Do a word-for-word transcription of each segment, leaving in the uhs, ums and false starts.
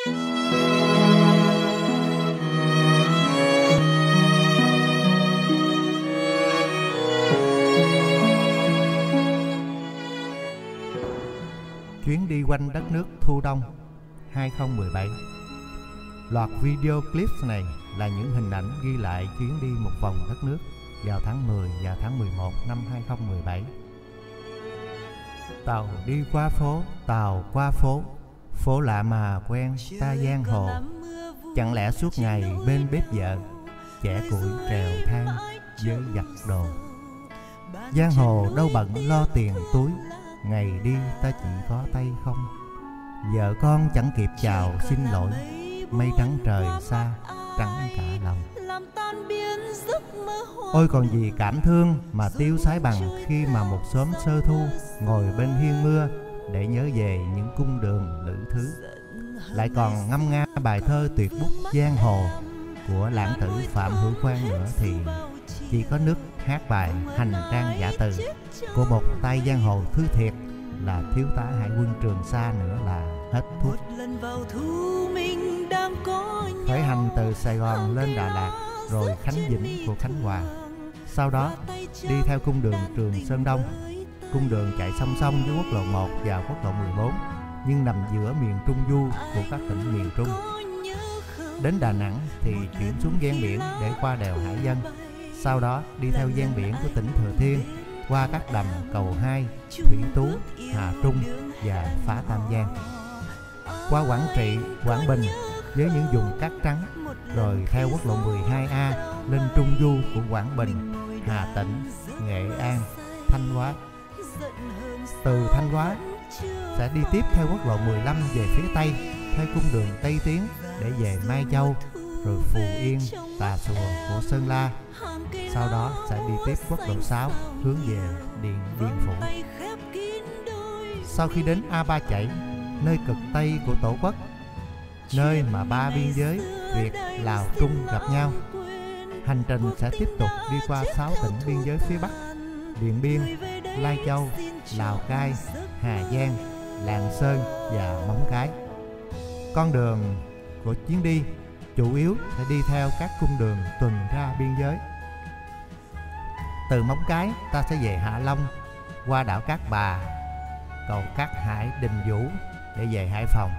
Chuyến đi quanh đất nước thu đông hai không một bảy. Loạt video clip này là những hình ảnh ghi lại chuyến đi một vòng đất nước vào tháng mười và tháng mười một năm hai không một bảy. Tàu đi qua phố, tàu qua phố, phố lạ mà quen ta giang hồ. Chẳng lẽ suốt ngày bên bếp vợ, chẻ củi trèo than với giặt đồ. Giang hồ đâu bận lo tiền túi, ngày đi ta chỉ có tay không. Vợ con chẳng kịp chào xin lỗi, mây trắng trời xa, trắng cả lòng. Ôi còn gì cảm thương mà tiêu sái bằng khi mà một xóm sơ thu ngồi bên hiên mưa để nhớ về những cung đường lữ thứ. Lại còn ngâm nga bài thơ tuyệt bút giang hồ của lãng tử Phạm Hữu Quang nữa thì chỉ có nước hát bài Hành trang giả từ của một tay giang hồ thứ thiệt là thiếu tá hải quân Trường Sa nữa là hết thuốc. Khởi hành từ Sài Gòn lên Đà Lạt rồi Khánh Vĩnh của Khánh Hòa, sau đó đi theo cung đường Trường Sơn Đông, cung đường chạy song song với quốc lộ một và quốc lộ mười bốn nhưng nằm giữa miền Trung Du của các tỉnh miền Trung. Đến Đà Nẵng thì chuyển xuống ven biển để qua đèo Hải Vân, sau đó đi theo ven biển của tỉnh Thừa Thiên qua các đầm Cầu Hai, Thủy Tú, Hà Trung và Phá Tam Giang, qua Quảng Trị, Quảng Bình với những vùng cát trắng, rồi theo quốc lộ mười hai A lên Trung Du của Quảng Bình, Hà Tĩnh, Nghệ An, Thanh Hóa. Từ Thanh Hóa sẽ đi tiếp theo quốc lộ mười lăm về phía Tây theo cung đường Tây Tiến để về Mai Châu, rồi Phù Yên, Tà Xùa của Sơn La. Sau đó sẽ đi tiếp quốc lộ sáu hướng về Điện Biên Phủ. Sau khi đến A Ba Chảy, nơi cực Tây của Tổ quốc, nơi mà ba biên giới Việt, Lào, Trung gặp nhau, hành trình sẽ tiếp tục đi qua sáu tỉnh biên giới phía Bắc: Điện Biên, Lai Châu, Lào Cai, Hà Giang, Lạng Sơn và Móng Cái. Con đường của chuyến đi chủ yếu sẽ đi theo các cung đường tuần tra biên giới. Từ Móng Cái ta sẽ về Hạ Long, qua đảo Cát Bà, cầu Cát Hải, Đình Vũ để về Hải Phòng.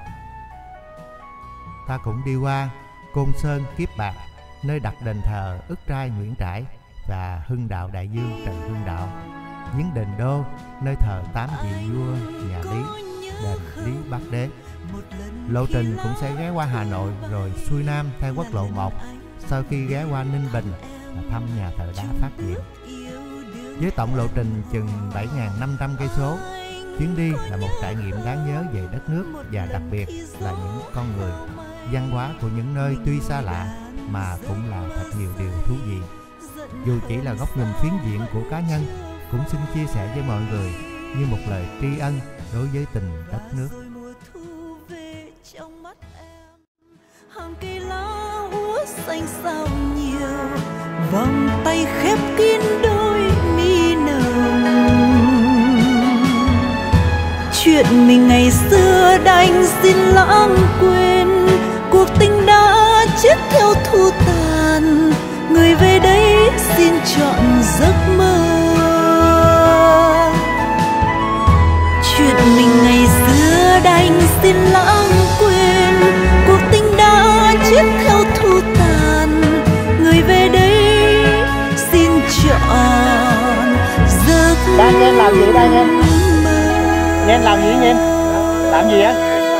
Ta cũng đi qua Côn Sơn, Kiếp Bạc, nơi đặt đền thờ Ức Trai Nguyễn Trãi và Hưng Đạo Đại Dương Trần Hưng Đạo, viếng đền Đô, nơi thờ tám vị vua nhà Lý, đền Lý Bát Đế. Lộ trình cũng sẽ ghé qua Hà Nội rồi xuôi Nam theo quốc lộ một, sau khi ghé qua Ninh Bình là thăm nhà thờ đá Phát Diệm. Với tổng lộ trình chừng bảy nghìn năm trăm cây số, chuyến đi là một trải nghiệm đáng nhớ về đất nước và đặc biệt là những con người, văn hóa của những nơi tuy xa lạ mà cũng là thật nhiều điều thú vị. Dù chỉ là góc nhìn phiến diện của cá nhân, cũng xin chia sẻ với mọi người như một lời tri ân đối với tình đất nước. Hàng cây lá úa xanh sao nhiều, vòng tay khép kín đôi mi nồng. Chuyện mình ngày xưa đành xin lãng quên, cuộc tình đã chết theo thu tàn. Người về đây xin chọn giấc mơ. Chuyện mình ngày xưa đành xin lãng quên, cuộc tình đã chết theo thu tàn. Người về đây xin chọn giấc mơ. Đang em làm gì đây em? Em làm gì em? Làm gì á?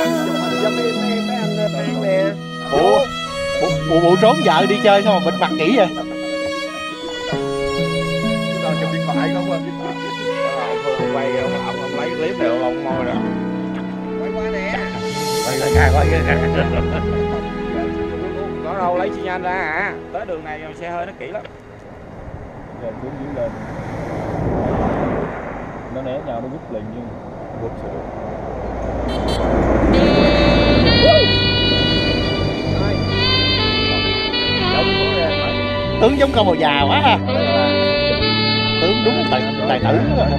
Ủa? Bộ bộ trốn vợ đi chơi sao mà bịt mặt kỹ vậy? Tôi chụp điện thoại không à? Ông quay ông ông ông lấy clip này ông môi rồi. Quay qua nè. Quay ra quay ra. Có đâu lấy xi nhan ra hả? Tới đường này xe hơi nó kỹ lắm. Rồi xuống dưới lên. Nó né nhau nó vứt liền nhưng vứt sữa. Tướng giống con màu già quá ha. Tướng đúng tài tài tử rồi.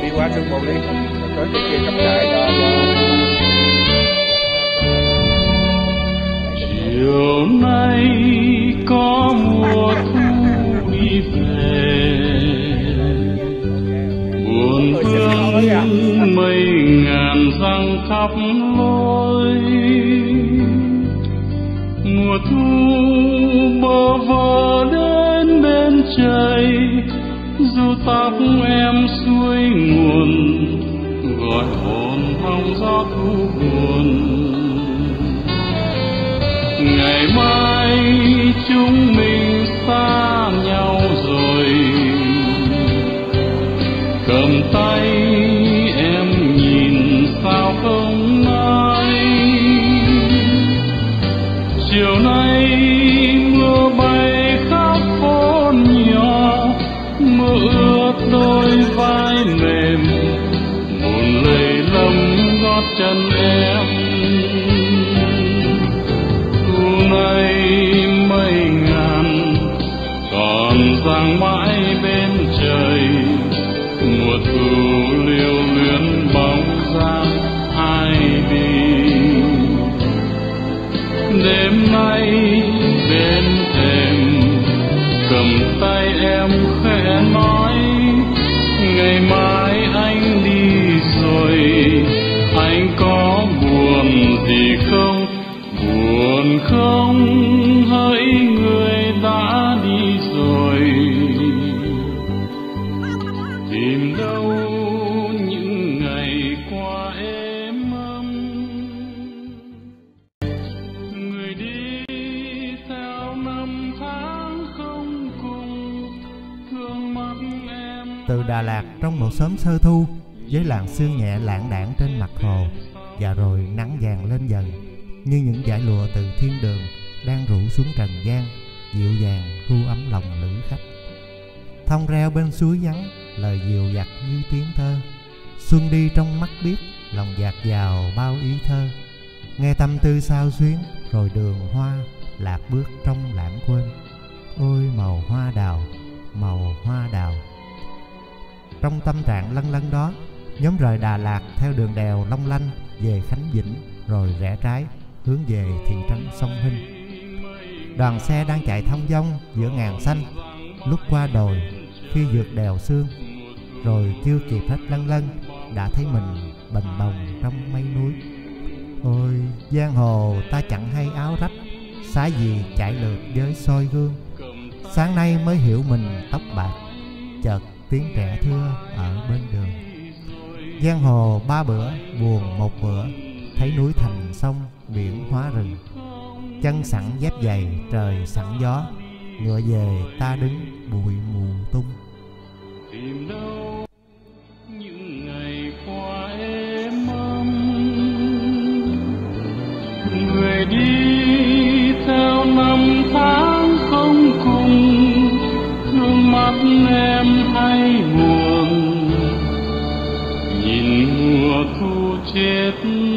đi qua sương mù đi, tới cái kia cắm trại cho chiều nay có mùa thu đi về, buồn phương mây ngàn răng khắp lối, mùa thu bơ vơ đến bên trời, dù tóc em xuôi nguồn, gọi hồn hong gió thu buồn. Ngày mai chúng mình xa nhau rồi, cầm tay em nhìn sao không nói. Chiều nay mưa bay khắp phố nhỏ, mưa ướt đôi vai mềm, buồn lầy lầm gót chân em. Thu này mây ngàn còn giăng mãi bên trời, mùa thu liêu luyến bóng dáng ai đi. Đêm nay bên thềm cầm tay em khẽ nói, ngày mai anh đi rồi, anh có buồn gì không? Buồn không hỡi người đã đi rồi, tìm đâu những ngày qua êm ấm. Người đi theo năm tháng không cùng, thương mắt em. Từ Đà Lạt trong một sớm sơ thu, với làn sương nhẹ lãng đãng trên mặt hồ, và rồi nắng vàng lên dần, như những dải lụa từ thiên đường đang rủ xuống trần gian, dịu dàng thu ấm lòng lữ khách. Thông reo bên suối vắng, lời dịu dặt như tiếng thơ. Xuân đi trong mắt biếc, lòng dạt dào bao ý thơ. Nghe tâm tư sao xuyến, rồi đường hoa lạc bước trong lãng quên. Ôi màu hoa đào, màu hoa đào. Trong tâm trạng lân lân đó, nhóm rời Đà Lạt theo đường đèo long lanh về Khánh Vĩnh, rồi rẽ trái hướng về thị trấn Sông Hinh. Đoàn xe đang chạy thong dong giữa ngàn xanh, lúc qua đồi khi vượt đèo Sương, rồi chưa kịp hết lân lân đã thấy mình bềnh bồng trong mây núi. Ôi giang hồ ta chẳng hay áo rách, xá gì chạy lượt với soi gương. Sáng nay mới hiểu mình tóc bạc, chợt tiếng trẻ thưa ở bên đường. Giang hồ ba bữa, buồn một bữa, thấy núi thành sông, biển hóa rừng. Chân sẵn dép giày, trời sẵn gió, ngựa về ta đứng bụi mù tung. Tìm đâu những ngày qua êm ấm, người đi theo năm tháng không cùng, thương mắt em hay buồn, nhìn mùa thu chết